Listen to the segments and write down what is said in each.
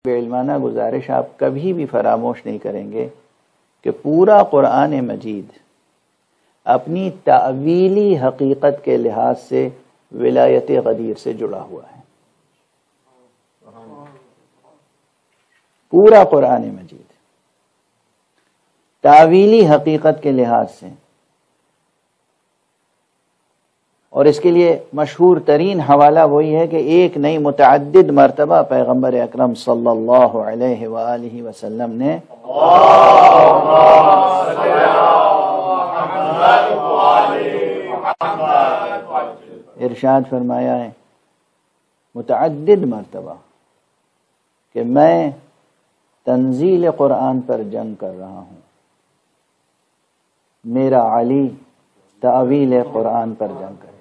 علمانہ گزارش آپ کبھی بھی فراموش نہیں کریں گے کہ پورا قرآن مجید اپنی تعویلی حقیقت کے لحاظ سے ولایت غدیر سے جڑا ہوا ہے. پورا قرآن مجید تعویلی حقیقت کے لحاظ سے. اور اس کے لیے مشہور ترین حوالہ وہی ہے کہ ایک نہیں متعدد مرتبہ پیغمبر اکرم صلی اللہ علیہ وآلہ وسلم نے ارشاد فرمایا ہے متعدد مرتبہ کہ میں تنزیل قرآن پر جنگ کر رہا ہوں، میرا علی تعویل قرآن پر جنگ کرے.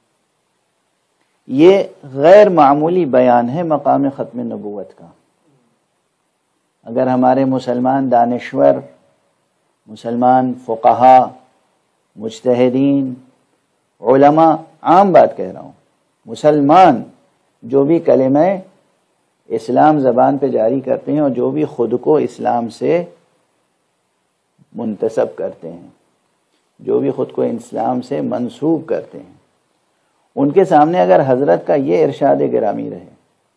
یہ غیر معمولی بیان ہے مقام ختم نبوت کا. اگر ہمارے مسلمان دانشور، مسلمان فقہا، مجتہدین، علماء، عام بات کہہ رہا ہوں، مسلمان جو بھی کلمہ اسلام زبان پہ جاری کرتے ہیں اور جو بھی خود کو اسلام سے منتسب کرتے ہیں، جو بھی خود کو اسلام سے منسوب کرتے ہیں، ان کے سامنے اگر حضرت کا یہ ارشاد گرامی رہے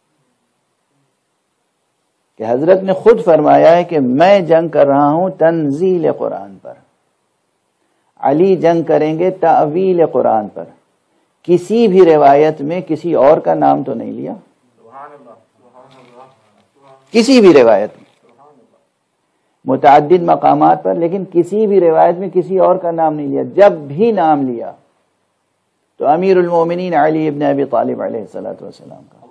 کہ حضرت نے خود فرمایا ہے کہ میں جنگ کر رہا ہوں تنزیل قرآن پر، علی جنگ کریں گے تعویل قرآن پر، کسی بھی روایت میں کسی اور کا نام تو نہیں لیا، کسی بھی روایت میں متعدد مقامات پر، لیکن کسی بھی روایت میں کسی اور کا نام نہیں لیا. جب بھی نام لیا تو امیر المومنین علی ابن ابی طالب علیہ الصلوۃ والسلام کا.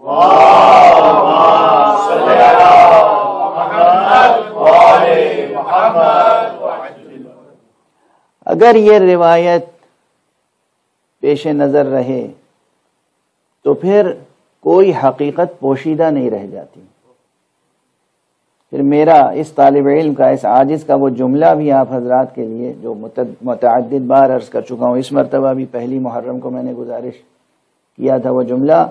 اگر یہ روایت پیش نظر رہے تو پھر کوئی حقیقت پوشیدہ نہیں رہ جاتی. پھر میرا اس طالب علم کا، اس عاجز کا وہ جملہ بھی آپ حضرات کے لیے جو متعدد بار عرض کر چکا ہوں، اس مرتبہ بھی پہلی محرم کو میں نے گزارش کیا تھا وہ جملہ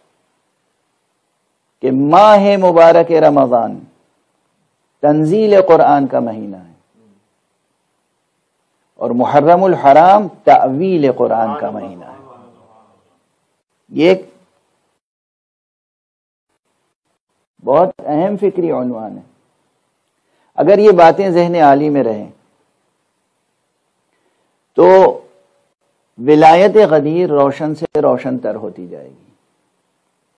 کہ ماہ مبارک رمضان تنزیل قرآن کا مہینہ ہے اور محرم الحرام تعویل قرآن کا مہینہ ہے. یہ ایک بہت اہم فکری عنوان ہے. اگر یہ باتیں ذہن عالی میں رہیں تو ولایت غدیر روشن سے روشن تر ہوتی جائے گی.